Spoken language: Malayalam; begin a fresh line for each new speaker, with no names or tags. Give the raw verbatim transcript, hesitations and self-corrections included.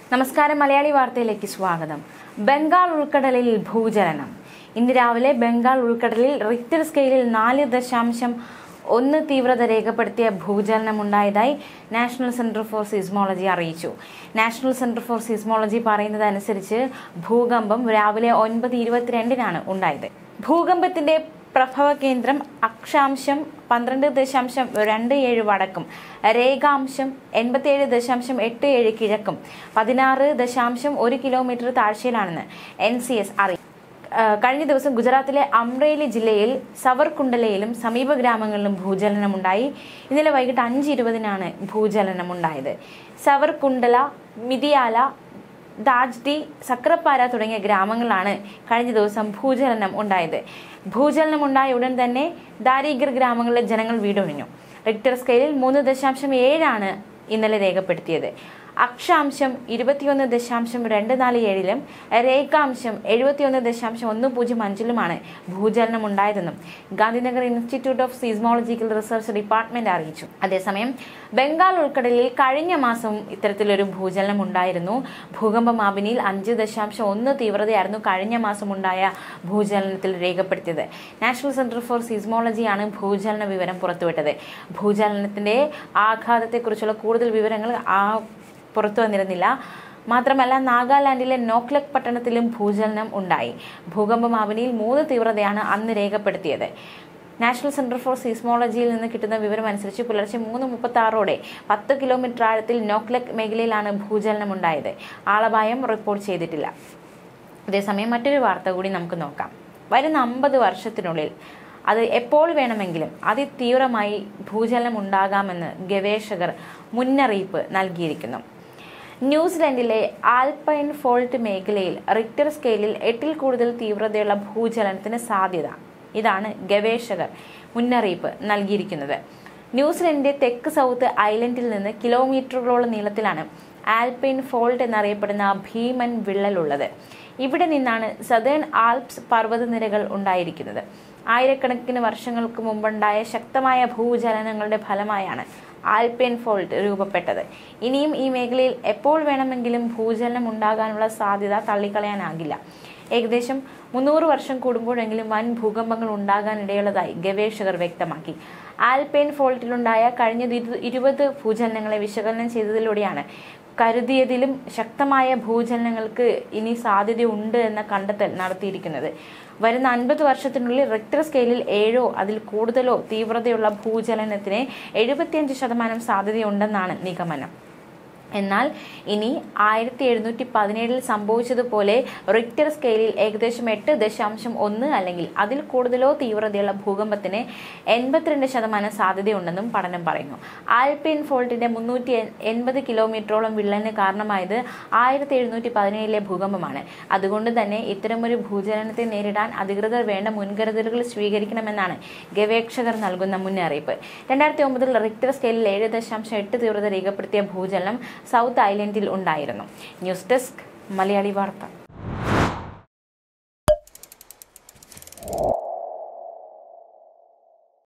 നമസ്കാരം മലയാളി വാർത്തയിലേക്ക് സ്വാഗതം. ബംഗാൾ ഉൾക്കടലിൽ ഭൂചലനം. ഇന്ന് രാവിലെ ബംഗാൾ ഉൾക്കടലിൽ റിക്ടർ സ്കെയിലിൽ നാല് ദശാംശം ഒന്ന് തീവ്രത രേഖപ്പെടുത്തിയ ഭൂചലനമുണ്ടായതായി നാഷണൽ സെന്റർ ഫോർ സിസ്മോളജി അറിയിച്ചു. നാഷണൽ സെന്റർ ഫോർ സിസ്മോളജി പറയുന്നതനുസരിച്ച് ഭൂകമ്പം രാവിലെ ഒൻപത് ഇരുപത്തിരണ്ടിനാണ് ഉണ്ടായത്. ഭൂകമ്പത്തിന്റെ പ്രഭവ കേന്ദ്രം അക്ഷാംശം പന്ത്രണ്ട് ദശാംശം രണ്ട് ഏഴ് വടക്കും, രേഖാംശം എൺപത്തിയേഴ് ദശാംശം എട്ട് ഏഴ് കിഴക്കും, പതിനാറ് ദശാംശം ഒരു കിലോമീറ്റർ താഴ്ചയിലാണെന്ന് എൻ സി എസ് അറിയിച്ചു. കഴിഞ്ഞ ദിവസം ഗുജറാത്തിലെ അമ്രേലി ജില്ലയിൽ സവർകുണ്ടലയിലും സമീപ ഗ്രാമങ്ങളിലും ഭൂചലനമുണ്ടായി. ഇന്നലെ വൈകിട്ട് അഞ്ച് ഇരുപതിനാണ് ഭൂചലനമുണ്ടായത്. സവർകുണ്ടല, മിതിയാല, ദാജ്ഡി, സക്രപ്പാര തുടങ്ങിയ ഗ്രാമങ്ങളിലാണ് കഴിഞ്ഞ ദിവസം ഭൂചലനം ഉണ്ടായത്. ഭൂചലനം ഉണ്ടായ ഉടൻ തന്നെ ദാരിഗർ ഗ്രാമങ്ങളിലെ ജനങ്ങൾ വീടൊഴിഞ്ഞു. റിക്ടർ സ്കെയിലിൽ മൂന്ന് ദശാംശം ഏഴാണ് ഇന്നലെ രേഖപ്പെടുത്തിയത്. അക്ഷാംശം ഇരുപത്തിയൊന്ന് ദശാംശം രണ്ട് നാല് ഏഴിലും രേഖാംശം എഴുപത്തിയൊന്ന് ദശാംശം ഒന്ന് പൂജ്യം അഞ്ചിലുമാണ് ഭൂചലനം ഉണ്ടായതെന്നും Gandhinagar institute of seismological research department അറിയിച്ചു. അതേസമയം ബംഗാൾ ഉൾക്കടലിൽ കഴിഞ്ഞ മാസം ഇത്തരത്തിലൊരു ഭൂചലനം ഉണ്ടായിരുന്നു. ഭൂകമ്പ മാപിനിയിൽ അഞ്ച് ദശാംശം ഒന്ന് തീവ്രതയായിരുന്നു കഴിഞ്ഞ മാസം ഉണ്ടായ ഭൂചലനത്തിൽ രേഖപ്പെടുത്തിയത്. നാഷണൽ സെന്റർ ഫോർ സിസ്മോളജിയാണ് ഭൂചലന വിവരം പുറത്തുവിട്ടത്. ഭൂചലനത്തിന്റെ ആഘാതത്തെക്കുറിച്ചുള്ള കൂടുതൽ വിവരങ്ങൾ ആ പുറത്തു വന്നിരുന്നില്ല. മാത്രമല്ല, നാഗാലാൻഡിലെ നോക്ലക് പട്ടണത്തിലും ഭൂചലനം ഉണ്ടായി. ഭൂകമ്പ മാപിനിയിൽ മൂന്ന് തീവ്രതയാണ് അന്ന് രേഖപ്പെടുത്തിയത്. നാഷണൽ സെന്റർ ഫോർ സിസ്മോളജിയിൽ നിന്ന് കിട്ടുന്ന വിവരം അനുസരിച്ച് പുലർച്ചെ മൂന്ന് മുപ്പത്തി ആറോടെ പത്ത് കിലോമീറ്റർ ആഴത്തിൽ നോക്ലക് മേഖലയിലാണ് ഭൂചലനം ഉണ്ടായത്. ആളപായം റിപ്പോർട്ട് ചെയ്തിട്ടില്ല. അതേസമയം മറ്റൊരു വാർത്ത കൂടി നമുക്ക് നോക്കാം. വരുന്ന അമ്പത് വർഷത്തിനുള്ളിൽ അത് എപ്പോൾ വേണമെങ്കിലും അതിതീവ്രമായി ഭൂചലനം ഉണ്ടാകാമെന്ന് ഗവേഷകർ മുന്നറിയിപ്പ് നൽകിയിരിക്കുന്നു. ന്യൂസിലൻഡിലെ ആൽപൈൻ ഫോൾട്ട് മേഖലയിൽ റിക്ടർ സ്കെയിലിൽ എട്ടിൽ കൂടുതൽ തീവ്രതയുള്ള ഭൂചലനത്തിന് സാധ്യത. ഇതാണ് ഗവേഷകർ മുന്നറിയിപ്പ് നൽകിയിരിക്കുന്നത്. ന്യൂസിലൻഡിന്റെ തെക്ക് സൗത്ത് ഐലൻഡിൽ നിന്ന് കിലോമീറ്ററുകളോളം നീളത്തിലാണ് ആൽപൈൻ ഫോൾട്ട് എന്നറിയപ്പെടുന്ന ഭീമൻ വിള്ളലുള്ളത്. ഇവിടെ നിന്നാണ് സദേൺ ആൽപ്സ് പർവ്വതനിരകൾ ഉണ്ടായിരിക്കുന്നത്. ആയിരക്കണക്കിന് വർഷങ്ങൾക്ക് മുമ്പുണ്ടായ ശക്തമായ ഭൂചലനങ്ങളുടെ ഫലമായാണ് ആൽപൈൻ ഫോൾട്ട് രൂപപ്പെട്ടത്. ഇനിയും ഈ മേഖലയിൽ എപ്പോൾ വേണമെങ്കിലും ഭൂചലനം ഉണ്ടാകാനുള്ള സാധ്യത തള്ളിക്കളയാനാകില്ല. ഏകദേശം മുന്നൂറ് വർഷം കൂടുമ്പോഴെങ്കിലും വൻ ഭൂകമ്പങ്ങൾ ഉണ്ടാകാനിടയുള്ളതായി ഗവേഷകർ വ്യക്തമാക്കി. ആൽപൈൻ ഫോൾട്ടിലുണ്ടായ കഴിഞ്ഞ ഇരുപത് ഭൂചലനങ്ങളെ വിശകലനം ചെയ്തതിലൂടെയാണ് കരുതിയതിലും ശക്തമായ ഭൂചലനങ്ങൾക്ക് ഇനി സാധ്യതയുണ്ട് എന്ന കണ്ടെത്തൽ നടത്തിയിരിക്കുന്നത്. വരുന്ന അൻപത് വർഷത്തിനുള്ളിൽ റിക്ടർ സ്കെയിലിൽ ഏഴോ അതിൽ കൂടുതലോ തീവ്രതയുള്ള ഭൂചലനത്തിന് എഴുപത്തിയഞ്ച് ശതമാനം സാധ്യതയുണ്ടെന്നാണ് നിഗമനം. എന്നാൽ ഇനി ആയിരത്തി എഴുന്നൂറ്റി പതിനേഴിൽ സംഭവിച്ചതുപോലെ റിക്ടർ സ്കെയിലിൽ ഏകദേശം എട്ട് ദശാംശം ഒന്ന് അല്ലെങ്കിൽ അതിൽ കൂടുതലോ തീവ്രതയുള്ള ഭൂകമ്പത്തിന് എൺപത്തിരണ്ട് ശതമാനം സാധ്യതയുണ്ടെന്നും പഠനം പറയുന്നു. ആൽപൈൻ ഫോൾട്ടിന്റെ മുന്നൂറ്റി എൺപത് കിലോമീറ്ററോളം വിള്ളലിന് കാരണമായത് ആയിരത്തി എഴുന്നൂറ്റി പതിനേഴിലെ ഭൂകമ്പമാണ്. അതുകൊണ്ട് തന്നെ ഇത്തരമൊരു ഭൂചലനത്തെ നേരിടാൻ അധികൃതർ വേണ്ട മുൻകരുതലുകൾ സ്വീകരിക്കണമെന്നാണ് ഗവേഷകർ നൽകുന്ന മുന്നറിയിപ്പ്. രണ്ടായിരത്തി ഒമ്പതിൽ റിക്ടർ സ്കെയിലിൽ ഏഴ് ദശാംശം എട്ട് തീവ്രത രേഖപ്പെടുത്തിയ ഭൂചലനം സൗത്ത് ഐലൻഡിൽ ഉണ്ടായിരുന്നു. ന്യൂസ് ഡെസ്ക് മലയാളി വാർത്ത.